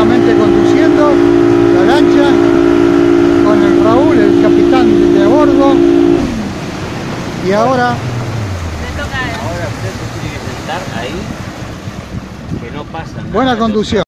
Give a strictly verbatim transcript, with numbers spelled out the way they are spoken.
tranquilamente conduciendo la lancha con el Raúl, el capitán de bordo. Y ahora Ahora usted se tiene que sentar ahí, que no pasa nada. buena conducción.